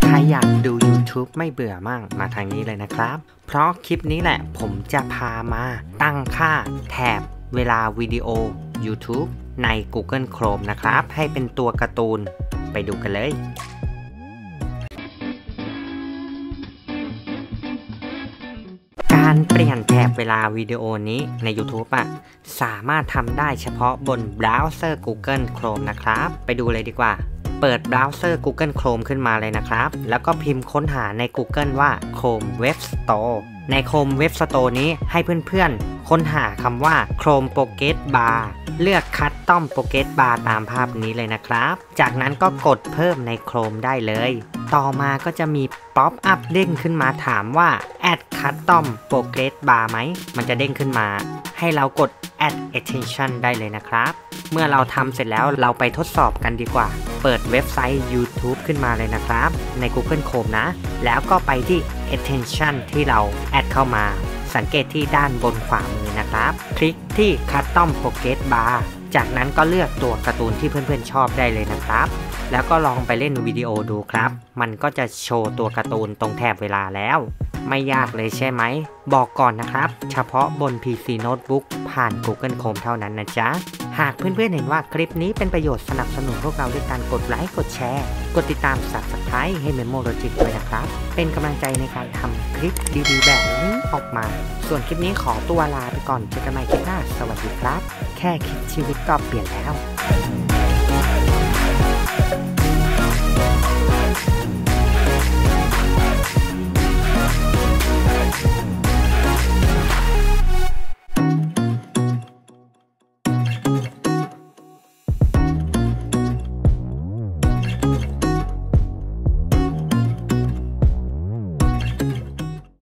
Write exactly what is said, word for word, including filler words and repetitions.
ใครอยากดู YouTube ไม่เบื่อมั่งมาทางนี้เลยนะครับเพราะคลิปนี้แหละผมจะพามาตั้งค่าแถบเวลาวิดีโอ YouTube ใน Google Chrome นะครับให้เป็นตัวการ์ตูนไปดูกันเลยการเปลี่ยนแถบเวลาวิดีโอนี้ใน YouTube อ่ะสามารถทำได้เฉพาะบนเบราว์เซอร์ Google Chrome นะครับไปดูเลยดีกว่าเปิดเบราว์เซอร์ Google Chrome ขึ้นมาเลยนะครับแล้วก็พิมพ์ค้นหาใน Google ว่า Chrome Web Store ใน Chrome Web Store นี้ให้เพื่อนๆค้นหาคำว่า Chrome Pocket Bar เลือก Custom Pocket Bar ตามภาพนี้เลยนะครับจากนั้นก็กดเพิ่มใน Chrome ได้เลยต่อมาก็จะมีป๊อปอัพเด้งขึ้นมาถามว่า Add Custom Pocket Bar ไหมมันจะเด้งขึ้นมาให้เรากด Add Extension ได้เลยนะครับเมื่อเราทำเสร็จแล้วเราไปทดสอบกันดีกว่าเปิดเว็บไซต์ YouTube ขึ้นมาเลยนะครับใน Google Chrome นะแล้วก็ไปที่ Extension ที่เราแอดเข้ามาสังเกตที่ด้านบนขวามือนะครับคลิกที่ Custom Pocket Bar จากนั้นก็เลือกตัวการ์ตูนที่เพื่อนๆชอบได้เลยนะครับแล้วก็ลองไปเล่นวิดีโอดูครับมันก็จะโชว์ตัวการ์ตูนตรงแถบเวลาแล้วไม่ยากเลยใช่ไหมบอกก่อนนะครับเฉพาะบน พี ซี Notebook ผ่าน Google Chrome เท่านั้นนะจ๊ะหากเพื่อนๆเห็นว่าคลิปนี้เป็นประโยชน์สนับสนุนพวกเราด้วยการกดไลค์กดแชร์กดติดตาม Subscribe ให้ Memo Logic ด้วยนะครับเป็นกำลังใจในการทำคลิปดีๆแบบนี้ออกมาส่วนคลิปนี้ขอตัวลาไปก่อนเจอกันใหม่คลิปหน้าสวัสดีครับแค่คิดชีวิตก็เปลี่ยนแล้ว